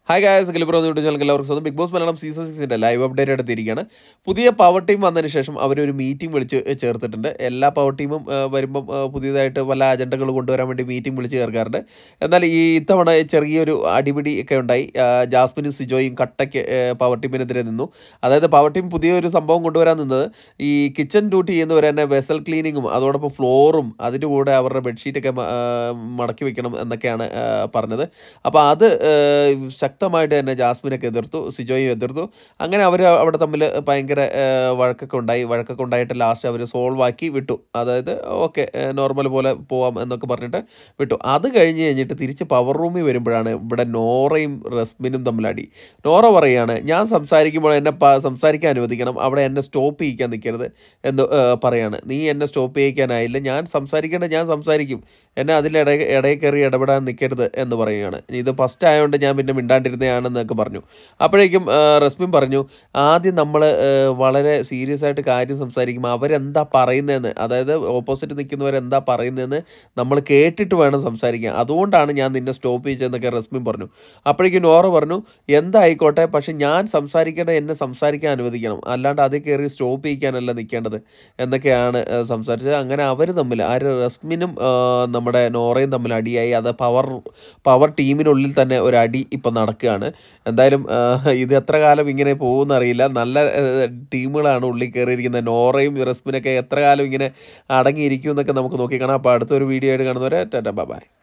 Hi guys, ഗലിബ്രോ YouTube channel എല്ലാവർക്കും സ്വന്തം Bigg Boss Malayalam season 6 live update എടുത്തിരിക്കുകയാണ്. പുതിയ പവർ ടീം വന്നതിന് ശേഷം അവരൊരു മീറ്റിംഗ് വിളിച്ച് ചേർത്തിട്ടുണ്ട്. എല്ലാ പവർ ടീമും വരുമ്പം പുതിയതായിട്ട് പല അജണ്ടകൾ കൊണ്ടുവരാൻ വേണ്ടി മീറ്റിംഗ് വിളിച്ച് ചേർക്കാറുണ്ട്. എന്നാൽ ഈ ഇത്തവണ ചെറിയൊരു അടിപിടി ഒക്കെ ഉണ്ടായി. ജാസ്മിനും സിജോയും കട്ടയ്ക്ക് പവർ ടീമിനെതിരെ നിന്നു. അതായത് പവർ ടീം പുതിയൊരു സംഭവം കൊണ്ടുവരാൻ നിന്നത് ഈ കിച്ചൺ ഡ്യൂട്ടി ചെയ്യുന്നവർ തന്നെ വെസൽ ക്ലീനിങ്ങും അതോടൊപ്പം ഫ്ലോറും അതിൻ്റെ കൂടെ അവരുടെ ബെഡ്ഷീറ്റൊക്കെ മടക്കി വെക്കണം എന്നൊക്കെയാണ് പറഞ്ഞത്. അപ്പോൾ അത് ശക്തമായിട്ട് തന്നെ ജാസ്മിനൊക്കെ എതിർത്തു, സിജോയും എതിർത്തു. അങ്ങനെ അവർ അവിടെ തമ്മിൽ ഭയങ്കര വഴക്കൊക്കെ ഉണ്ടായിട്ട് ലാസ്റ്റ് അവർ സോൾവ് ആക്കി വിട്ടു. അതായത് ഓക്കെ, നോർമൽ പോലെ പോവാം എന്നൊക്കെ പറഞ്ഞിട്ട് വിട്ടു. അത് കഴിഞ്ഞിട്ട് തിരിച്ച് പവർ റൂമിൽ വരുമ്പോഴാണ് ഇവിടെ നോറയും റസ്മിനും തമ്മിലടി. നോറ പറയുകയാണ്, ഞാൻ സംസാരിക്കുമ്പോൾ എന്നെ സംസാരിക്കാൻ അനുവദിക്കണം, അവിടെ എന്നെ സ്റ്റോപ്പ് ചെയ്യിക്കാൻ നിൽക്കരുത് എന്ന് പറയാണ്. നീ എന്നെ സ്റ്റോപ്പ് ചെയ്യിക്കാനായില്ല, ഞാൻ സംസാരിക്കും, എന്നെ ഇടയിൽ കയറി ഇടപെടാൻ നിൽക്കരുത് എന്ന് പറയുകയാണ്. ഇത് ഫസ്റ്റ് ആയതുകൊണ്ട് ഞാൻ പിന്നെ മിണ്ടാണ്ടിരുന്നതാണെന്നൊക്കെ പറഞ്ഞു. അപ്പോഴേക്കും റസ്മിൻ പറഞ്ഞു, ആദ്യം നമ്മൾ വളരെ സീരിയസ് ആയിട്ട് കാര്യം സംസാരിക്കുമ്പോൾ അവരെന്താ പറയുന്നതെന്ന്, അതായത് ഓപ്പോസിറ്റ് നിൽക്കുന്നവരെന്താ പറയുന്നതെന്ന് നമ്മൾ കേട്ടിട്ട് വേണം സംസാരിക്കാൻ, അതുകൊണ്ടാണ് ഞാൻ നിന്നെ സ്റ്റോപ്പ് ചെയ്തതെന്നൊക്കെ റസ്മിൻ പറഞ്ഞു. അപ്പോഴേക്കും നോറ പറഞ്ഞു, എന്തായിക്കോട്ടെ, പക്ഷെ ഞാൻ എന്നെ സംസാരിക്കാൻ അനുവദിക്കണം, അല്ലാണ്ട് അതിൽ കയറി സ്റ്റോപ്പ് ചെയ്യിക്കാനല്ല നിൽക്കേണ്ടത് എന്നൊക്കെയാണ് സംസാരിച്ചത്. അങ്ങനെ അവർ തമ്മിൽ റസ്മിനും നമ്മുടെ നോറയും തമ്മിൽ അടിയായി. അത് പവർ ടീമിനുള്ളിൽ തന്നെ ഒരു അടി ഇപ്പം നടക്കുകയാണ്. എന്തായാലും ഇത് എത്ര കാലം ഇങ്ങനെ പോകുമെന്നറിയില്ല. നല്ല ടീമുകളാണ് ഉള്ളിൽ കയറിയിരിക്കുന്നത്. നോറയും റസ്മിനൊക്കെ എത്ര കാലം ഇങ്ങനെ അടങ്ങിയിരിക്കും എന്നൊക്കെ നമുക്ക് നോക്കിക്കാണാം. അപ്പോൾ അടുത്തൊരു വീഡിയോ ആയിട്ട് കാണുന്നവരെ ടാറ്റാ ബൈ.